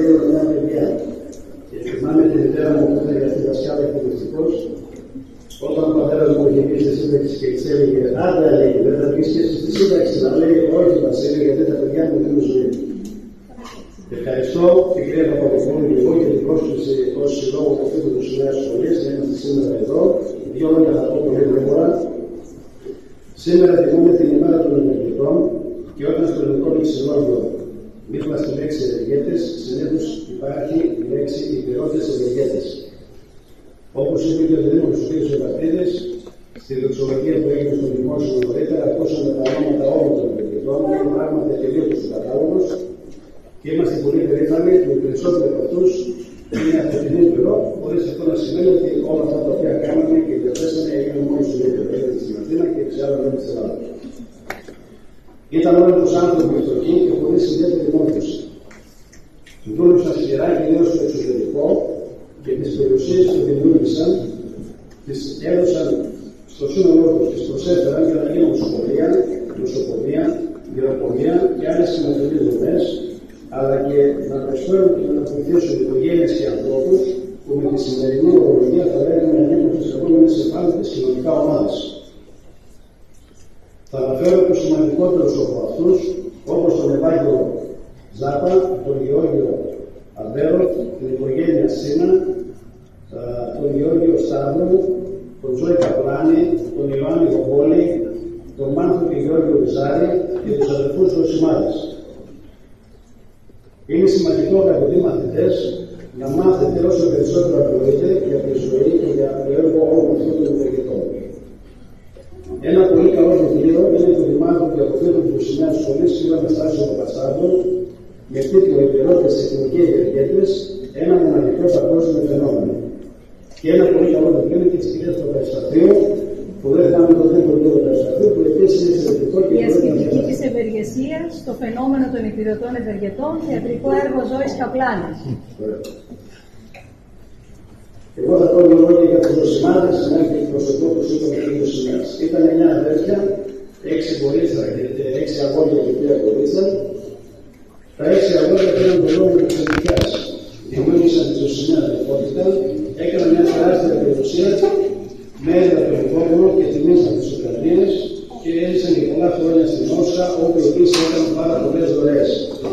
Βαρδίου μια παιδιά. Και θυμάμαι τη μητέρα μου που ήταν για αυτή δασκάλα εκπαιδευτικός, όταν ο πατέρας μου είχε πει στη σύνταξη και της έλεγε: Άντε, λέει, δεν θα πεις και στη σύνταξη, να λέει: Όχι, Βασίλη, γιατί τα παιδιά μου δίνουν ζωή. Ευχαριστώ την κυρία Παπαδοπούλου και εγώ για την πρόσκληση ως συλλόγου αυτού του Νέας Σχολής να είμαστε σήμερα εδώ. Δύο λόγια θα πω πολύ γρήγορα. Σήμερα τιμούμε την ημέρα των ενεργητών και όταν στο ελληνικό λεξιλόγιο δίπλα στη λέξη ευεργέτες, συνήθως υπάρχει η λέξη υπηρώτες ευεργέτες. Όπως είπε και ο Δήμος του κ. Σεβαστίδης, στη δοξολογία που έγινε στο δημόσιο νωρίτερα, ακούσαμε τα ονόματα όλων των ευεργετών, είναι πράγματι τελείωτος ο κατάλογος και είμαστε πολύ περήφανοι που οι περισσότεροι από αυτούς είναι αυτοκινήτου πληρό, χωρίς αυτό να σημαίνει ότι όλα αυτά τα οποία κάναμε και διαθέσαμε έγιναν μόνο στην Ελληνική στην Αθήνα και σε άλλα μέρη της Ελλάδας. Ήταν όλοι τους άνθρωποι φτωχοί και χωρίς ιδιαίτερη μόρφωση. Δούλεψαν σκληρά κυρίως στο εξωτερικό και τις περιουσίες που δημιούργησαν, τις έδωσαν στο σύνολό τους, τις προσέφεραν για να γίνουν σχολεία, νοσοκομεία, γεροπονία και άλλες συμμετοχές δομές, αλλά και να προσφέρουν και να βοηθήσουν οικογένειες και ανθρώπους που με τη σημερινή ορολογία θα λέγαμε να ανήκουν στις λεγόμενες ευάλωτες κοινωνικά ομάδες. Θα αναφέρω τους σημαντικότερους από αυτούς, όπως τον Ευάγγελο Ζάπα, τον Γεώργιο Αμπέρο, την οικογένεια Σίνα, τον Γεώργιο Σταύρου, τον Ζώη Καπλάνη, τον Ιωάννη Γομπόλη, τον Μάνθο και Γεώργιο Ριζάρη και τους αδελφούς των Σημάδες. Είναι σημαντικό, αγαπητοί μαθητές, να μάθετε όσο περισσότερο μπορείτε για τη ζωή και για το έργο όλων αυτών των ευεργετών. Ένα πολύ καλό βιβλίο είναι το δημάρχο και αποφύτου του Νέας Σχολής κ. Αναστάσιο Παπαστάδο με τίτλο «Υπηρώτες εθνικοί ευεργέτες, ένα μοναδικό παγκόσμιο φαινόμενο». Και ένα πολύ καλό βιβλίο είναι και της κυρίας Παπασταθίου, που δεν κάνουμε το τρίτο βιβλίο του Παπασταθίου, που επίσης είναι εξαιρετικό και η ασκητική της ευεργεσίας, το φαινόμενο των υπηρετών ευεργετών, θεατρικό έργο Ζώης Καπλάνης. Εγώ θα πω δύο λόγια για τους Δοσημάδες, να έχει προσωπικό που είπαμε και τους Δοσημάδες. Ήταν 9 αδέρφια, 6 κορίτσια και 6 αγόρια και 3 κορίτσια. Τα 6 αγόρια πήραν τον λόγο της Ελληνικιάς. Δημιούργησαν τη Δοσημαία αδερφότητα, έκαναν μια τεράστια περιουσία, μέρη το υπόγονο και τιμήσαν τις Ουκρανίες και έζησαν για πολλά χρόνια στην Όσκα, όπου επίσης έκαναν πάρα πολλές δωρεές.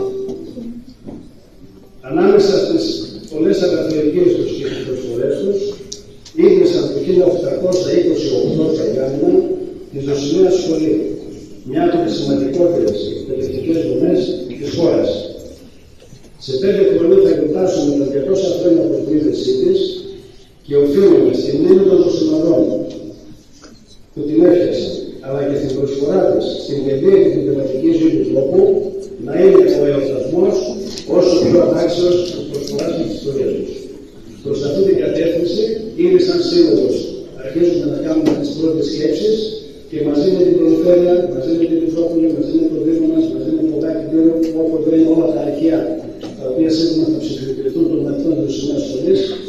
Ανάμεσα στις πολλές αγαθοεργίες τους και τις προσφορές τους, ίδρυσαν το 1828 στα Γιάννηνα τη Δοσημαία Σχολή, μια από τις σημαντικότερες εκπαιδευτικές δομές της χώρας. Σε 5 χρόνια θα γιορτάσουμε τα 200 χρόνια από την ίδρυσή της και οφείλουμε στη μνήμη των Δοσημαδών που την έφτιαξαν, αλλά και στην προσφορά της στην παιδεία και την πνευματική ζωή του τόπου να είναι ο εορτασμός όσο πιο ατάξιος της προσφοράς και της ιστορίας τους. Προς αυτή την κατεύθυνση, ήδη σαν σύνοδος αρχίζουμε να κάνουμε τις πρώτες σκέψεις και μαζί με την περιφέρεια, μαζί με την Μητρόπολη, μαζί με το Δήμο μας, μαζί με το Κάκι Δήμο, όπου είναι όλα τα αρχεία τα οποία σύντομα θα ψηφιοποιηθούν των μαθητών της Νέας Σχολής,